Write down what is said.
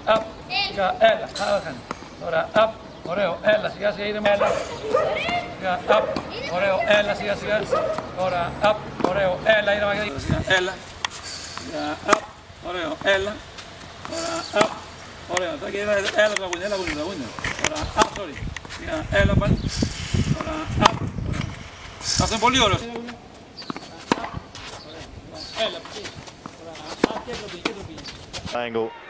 up. Σιγά, έλα, καλά κάνει. Τώρα, up. Ωραίο, έλα, σιγά σιγά ήρεμα, έλα. Σιγά, up. Ωραίο, έλα, σιγά σιγά. Τώρα, up. Ωραίο, έλα, ήρεμα, σιγά, έλα. Σιγά, up. Ωραίο, έλα. Τώρα, up. Ωραίο, τώρα και έλα τραγούδι, έλα τραγούδι. Τώρα, up, sorry. Σιγά, έλα πάλι. Τώρα, up. Αυτό είναι πολύ ωραίο. Έλα, τώρα, up και τροπή. Angle.